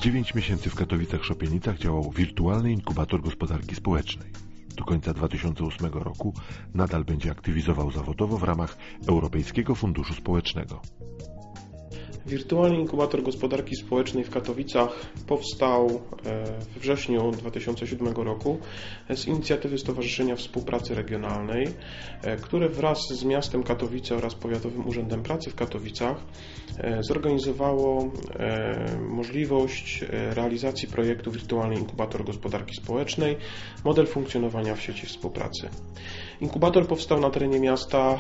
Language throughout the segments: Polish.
9 miesięcy w Katowicach-Szopienicach działał wirtualny inkubator gospodarki społecznej. Do końca 2008 roku nadal będzie aktywizował zawodowo w ramach Europejskiego Funduszu Społecznego. Wirtualny inkubator gospodarki społecznej w Katowicach powstał we wrześniu 2007 roku z inicjatywy Stowarzyszenia Współpracy Regionalnej, które wraz z miastem Katowice oraz Powiatowym Urzędem Pracy w Katowicach zorganizowało możliwość realizacji projektu Wirtualny inkubator gospodarki społecznej, model funkcjonowania w sieci współpracy. Inkubator powstał na terenie miasta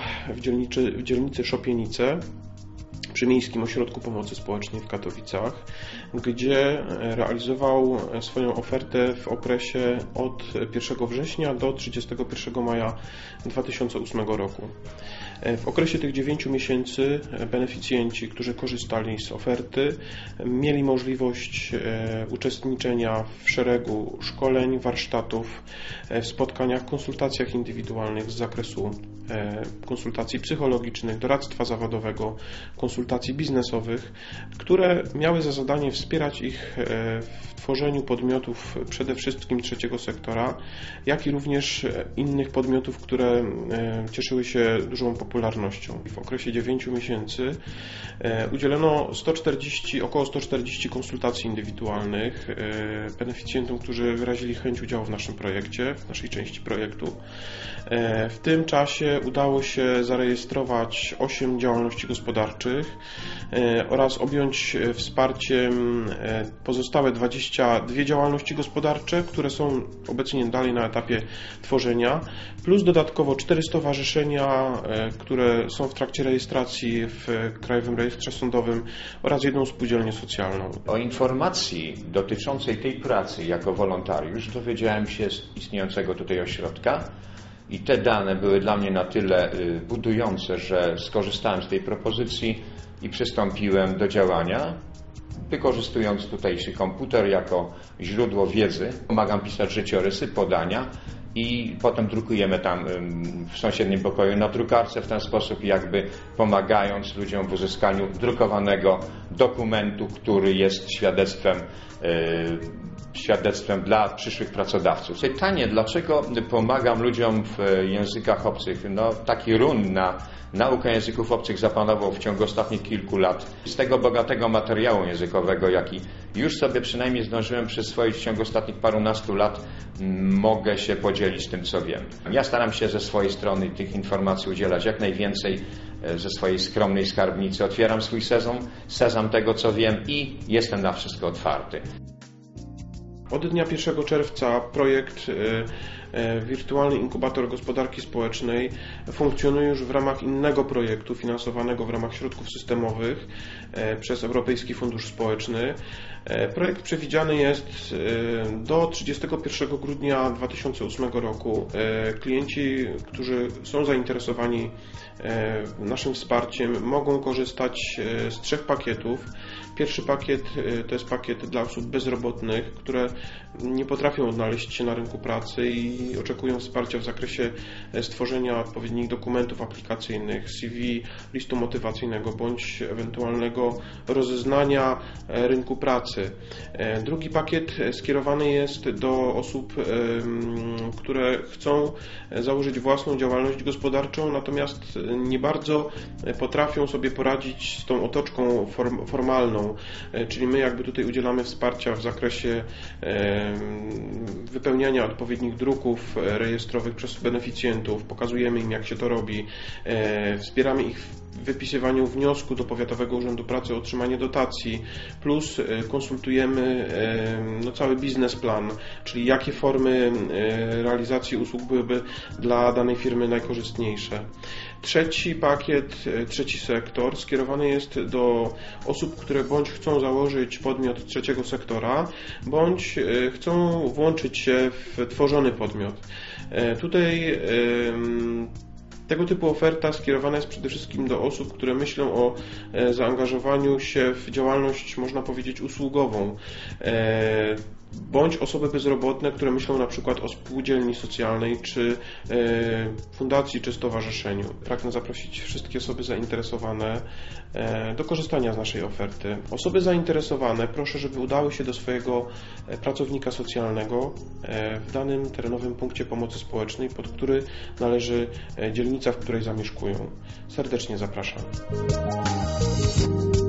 w dzielnicy Szopienice, przy Miejskim Ośrodku Pomocy Społecznej w Katowicach, gdzie realizował swoją ofertę w okresie od 1 września do 31 maja 2008 roku. W okresie tych 9 miesięcy beneficjenci, którzy korzystali z oferty, mieli możliwość uczestniczenia w szeregu szkoleń, warsztatów, w spotkaniach, konsultacjach indywidualnych z zakresu konsultacji psychologicznych, doradztwa zawodowego, konsultacji biznesowych, które miały za zadanie wspierać ich w tworzeniu podmiotów przede wszystkim trzeciego sektora, jak i również innych podmiotów, które cieszyły się dużą popularnością. W okresie 9 miesięcy udzielono około 140 konsultacji indywidualnych beneficjentom, którzy wyrazili chęć udziału w naszym projekcie, w naszej części projektu. W tym czasie udało się zarejestrować 8 działalności gospodarczych oraz objąć wsparciem pozostałe 22 działalności gospodarcze, które są obecnie dalej na etapie tworzenia, plus dodatkowo 4 stowarzyszenia, które są w trakcie rejestracji w Krajowym Rejestrze Sądowym oraz 1 spółdzielnię socjalną. O informacji dotyczącej tej pracy jako wolontariusz dowiedziałem się z istniejącego tutaj ośrodka i te dane były dla mnie na tyle budujące, że skorzystałem z tej propozycji i przystąpiłem do działania, wykorzystując tutejszy komputer jako źródło wiedzy. Pomagam pisać życiorysy, podania i potem drukujemy tam w sąsiednim pokoju na drukarce, w ten sposób jakby pomagając ludziom w uzyskaniu drukowanego dokumentu, który jest świadectwem dla przyszłych pracodawców. Pytanie, dlaczego pomagam ludziom w językach obcych? Taki run na naukę języków obcych zapanował w ciągu ostatnich kilku lat. Z tego bogatego materiału językowego, jaki już sobie przynajmniej zdążyłem przyswoić w ciągu ostatnich parunastu lat, mogę się podzielić tym, co wiem. Ja staram się ze swojej strony tych informacji udzielać jak najwięcej ze swojej skromnej skarbnicy. Otwieram swój sezam tego, co wiem i jestem na wszystko otwarty. Od dnia 1 czerwca projekt Wirtualny Inkubator Gospodarki Społecznej funkcjonuje już w ramach innego projektu finansowanego w ramach środków systemowych przez Europejski Fundusz Społeczny. Projekt przewidziany jest do 31 grudnia 2008 roku. Klienci, którzy są zainteresowani naszym wsparciem, mogą korzystać z 3 pakietów. Pierwszy pakiet to jest pakiet dla osób bezrobotnych, które nie potrafią odnaleźć się na rynku pracy i oczekują wsparcia w zakresie stworzenia odpowiednich dokumentów aplikacyjnych, CV, listu motywacyjnego bądź ewentualnego rozeznania rynku pracy. Drugi pakiet skierowany jest do osób, które chcą założyć własną działalność gospodarczą, natomiast nie bardzo potrafią sobie poradzić z tą otoczką formalną, czyli my jakby tutaj udzielamy wsparcia w zakresie wypełniania odpowiednich druków rejestrowych przez beneficjentów, pokazujemy im, jak się to robi, wspieramy ich w wypisywaniu wniosku do Powiatowego Urzędu Pracy o otrzymanie dotacji, plus konsultujemy cały biznesplan, czyli jakie formy realizacji usług byłyby dla danej firmy najkorzystniejsze. Trzeci pakiet, trzeci sektor skierowany jest do osób, które bądź chcą założyć podmiot trzeciego sektora, bądź chcą włączyć się w tworzony podmiot. Tutaj tego typu oferta skierowana jest przede wszystkim do osób, które myślą o zaangażowaniu się w działalność, można powiedzieć, usługową. bądź osoby bezrobotne, które myślą na przykład o spółdzielni socjalnej, czy fundacji, czy stowarzyszeniu. Pragnę zaprosić wszystkie osoby zainteresowane do korzystania z naszej oferty. Osoby zainteresowane proszę, żeby udały się do swojego pracownika socjalnego w danym terenowym punkcie pomocy społecznej, pod który należy dzielnica, w której zamieszkują. Serdecznie zapraszam.